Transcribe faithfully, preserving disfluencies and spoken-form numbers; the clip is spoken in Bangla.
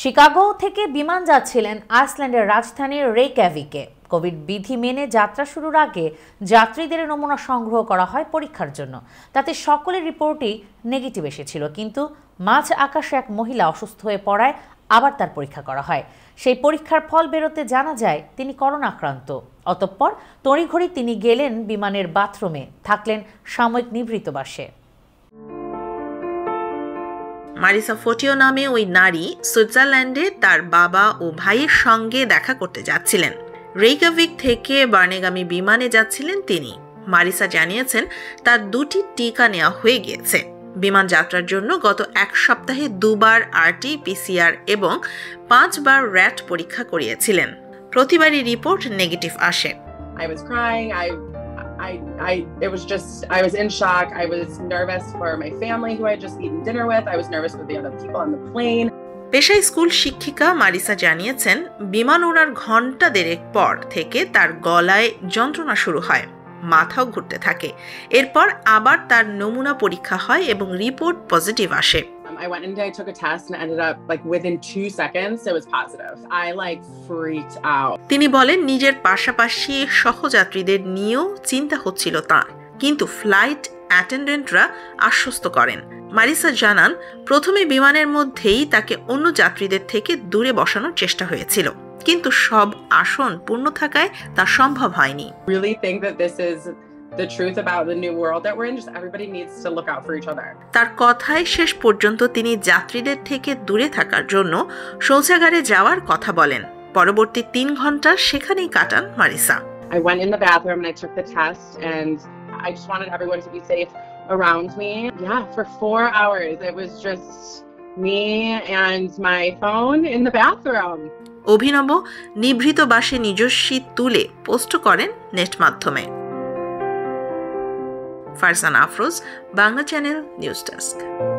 শিকাগো থেকে বিমান যাচ্ছিলেন আইসল্যান্ডের রাজধানী রেইক্যাভিকে। কোভিড বিধি মেনে যাত্রা শুরুর আগে যাত্রীদের নমুনা সংগ্রহ করা হয় পরীক্ষার জন্য। তাতে সকলের রিপোর্টই নেগেটিভ এসেছিল, কিন্তু মাঝ আকাশে এক মহিলা অসুস্থ হয়ে পড়ায় আবার তার পরীক্ষা করা হয়। সেই পরীক্ষার ফল বেরোতে জানা যায় তিনি করোনা আক্রান্ত। অতঃপর তড়িঘড়ি তিনি গেলেন বিমানের বাথরুমে, থাকলেন সাময়িক নিভৃত বাসে। মারিসা ফোটিও নামে ওই নারী সুইজারল্যান্ডে তার বাবা ও ভাইয়ের সঙ্গে দেখা করতে যাচ্ছিলেন। রেইক্যাভিক থেকে বার্নেগামী বিমানে যাচ্ছিলেন তিনি। মারিসা জানিয়েছেন তার দুটি টিকা নেওয়া হয়ে গিয়েছে। বিমান যাত্রার জন্য গত এক সপ্তাহে দুবার আরটি পিসিআর এবং পাঁচবার র্যাট পরীক্ষা করিয়েছিলেন। প্রতিবারই রিপোর্ট নেগেটিভ আসে। I was crying. I I, I, it was just, I was in shock. I was nervous for my family who I had just eaten dinner with. I was nervous for the other people on the plane. পেশায় স্কুল শিক্ষিকা মারিসা জানিয়েছেন বিমান ওড়ার ঘন্টা দেড়েক পর থেকে তার গলায় যন্ত্রণা শুরু হয়, মাথাও ঘুরতে থাকে। এরপর আবার তার নমুনা পরীক্ষা হয় এবং রিপোর্ট পজিটিভ আসে। I went in, I took a test and ended up like within two seconds it was positive. I like freaked out. তিনি বলেন নিজের পাশাপাশি সহযাত্রীদের নিয়েও চিন্তা হচ্ছিল তার, কিন্তু ফ্লাইট অ্যাটেন্ডেন্টরা আশ্বস্ত করেন। মারিসা জানান প্রথমে বিমানের মধ্যেই তাকে অন্য যাত্রীদের থেকে দূরে বসানোর চেষ্টা হয়েছিল, কিন্তু সব আসন পূর্ণ থাকায় তা সম্ভব হয়নি। Really think that this is the truth about the new world that we're in. Just everybody needs to look out for each other. তার কথায় শেষ পর্যন্ত তিনি যাত্রীদের থেকে দূরে থাকার জন্য শৌচাগারে যাওয়ার কথা বলেন। পরবর্তী তিন ঘন্টা সেখানেই কাটান Marisa. I went in the bathroom and I took the test and I just wanted everyone to be safe around me. Yeah, for four hours it was just me and my phone in the bathroom. অভিনব নিভৃত বাসে নিজস্বী তুলে পোস্ট করেন নেট মাধ্যমে। Farzana Afroz, Bangla channel, news desk.